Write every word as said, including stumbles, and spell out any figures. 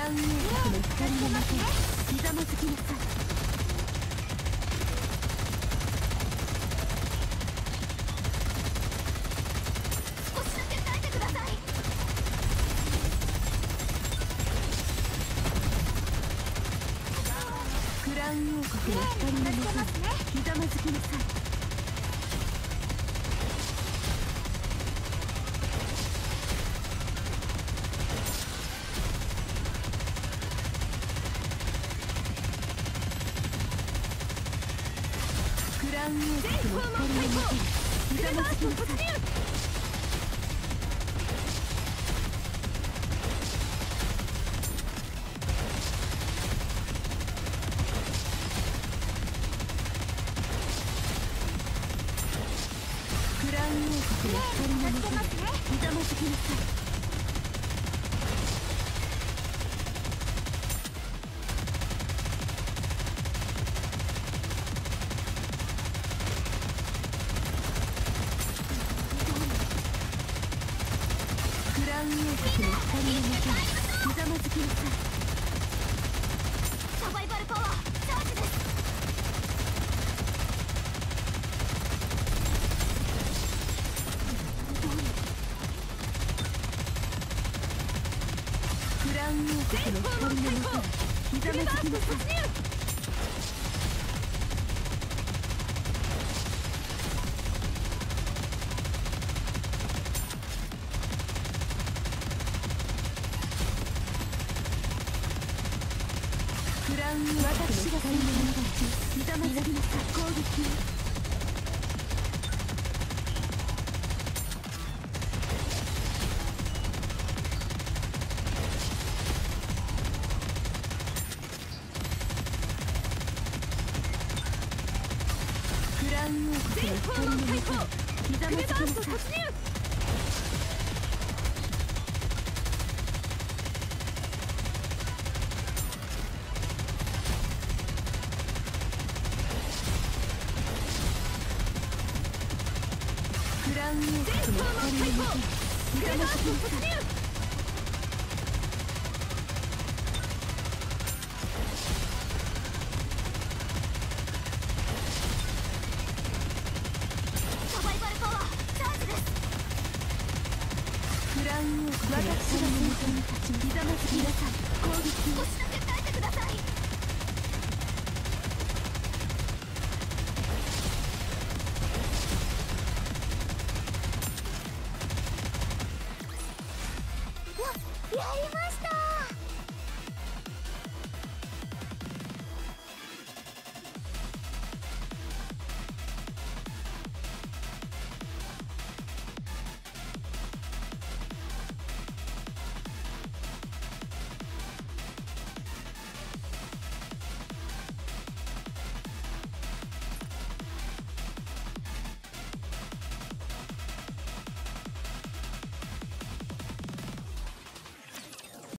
ラウン王国の光の中にひざまずきなさい。少しだけ耐えてください。クラウン王国の光の中にひざまずきなさい。クラウン王国の光の中にひざまずきなさい。クラウン王国の光の中にひざまずきなさい。クラウン王国の光の中にひざまずきなさい。サバイバルパワーチャージです。クラウン王国の光の中にひざまずきなさい。クラウン王国の光の中にひざまずきなさい。攻撃クラウン王国の光の中にひざまずきなさい。クラウン王国の光の中にひざまずきなさい。サバイバルパワーチャージです。クラウン王国の光の中にひざまずきなさい。攻撃少しだけ耐えてください。やりました。